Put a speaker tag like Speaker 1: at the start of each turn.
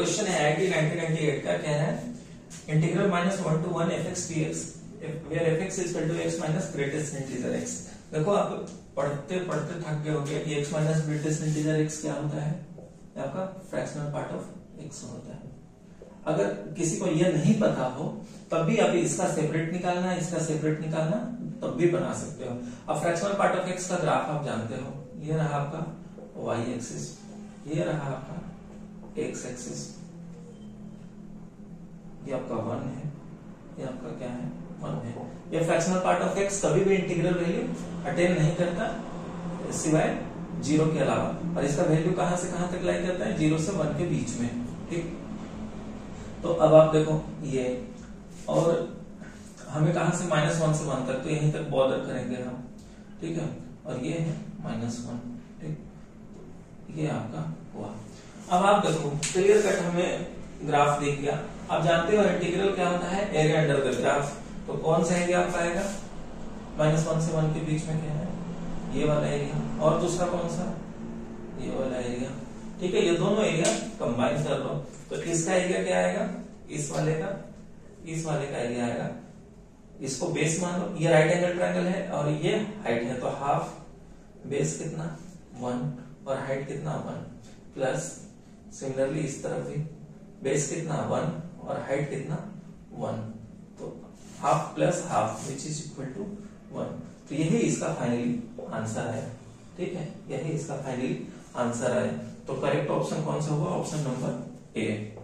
Speaker 1: Question है IIT 1998 का, क्या है integral -1 to 1 fx dx where fx is equal to x minus greatest integer x। देखो आप पढ़ते पढ़ते थक गए होंगे कि x minus greatest integer x क्या होता है, आपका फ्रैक्शनल पार्ट ऑफ x होता है। अगर किसी को यह नहीं पता हो तब भी आप इसका सेपरेट निकालना, इसका सेपरेट निकालना तब भी बना सकते हो। अब फ्रैक्शनल पार्ट ऑफ x का ग्राफ आप जानते हो, ये रहा आपका y एक्सिस, ये रहा आपका x एक्सिस, ये आपका 1 है, ये आपका क्या है 1 है। ये फ्रैक्शनल पार्ट ऑफ x कभी भी इंटीग्रल वैल्यू अटेन नहीं करता सिवाय 0 के अलावा, और इसका वैल्यू कहां से कहां तक लाई जाता है, 0 से 1 के बीच में। ठीक, तो अब आप देखो ये, और हमें कहां से -1 से 1 तक, तो यहीं तक बॉर्डर करेंगे हम, ठीक है, और ये है -1। ठीक, ये आपका हुआ। अब आप देखो क्लियर कट हमें ग्राफ दिख गया। आप जानते हो इंटीग्रल क्या होता है, एरिया अंडर द ग्राफ। तो कौन सा एरिया आपका आएगा, -1 से 1 के बीच में क्या है, ये वाला एरिया, और दूसरा कौन सा, ये वाला एरिया। ठीक है, ये दोनों एरिया कंबाइन कर लो तो इसका एरिया क्या आएगा, इस वाले का एरिया आएगा। इसको बेस मान लो, ये राइट एंगल ट्रायंगल है और ये हाइट है, तो हाफ बेस कितना 1 और हाइट कितना 1, प्लस सिमिलरली इस तरफ भी बेस कितना 1 और हाइट कितना 1, तो half plus half which is equal to 1। तो यही इसका फाइनली आंसर है। ठीक है, यही इसका फाइनली आंसर है। तो करेक्ट ऑप्शन कौन सा हुआ, ऑप्शन नंबर ए।